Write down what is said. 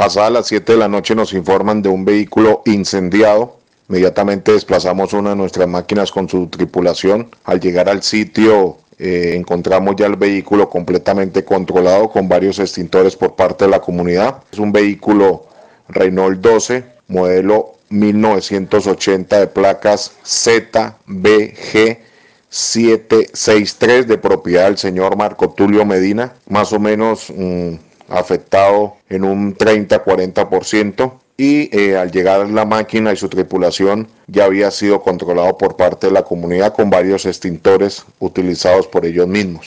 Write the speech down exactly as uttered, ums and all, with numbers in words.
Pasadas las siete de la noche nos informan de un vehículo incendiado. Inmediatamente desplazamos una de nuestras máquinas con su tripulación. Al llegar al sitio eh, encontramos ya el vehículo completamente controlado con varios extintores por parte de la comunidad. Es un vehículo Renault doce, modelo mil novecientos ochenta de placas Z B G setecientos sesenta y tres de propiedad del señor Marco Tulio Medina, más o menos mmm, afectado en un treinta a cuarenta por ciento. Y eh, al llegar la máquina y su tripulación ya había sido controlado por parte de la comunidad con varios extintores utilizados por ellos mismos.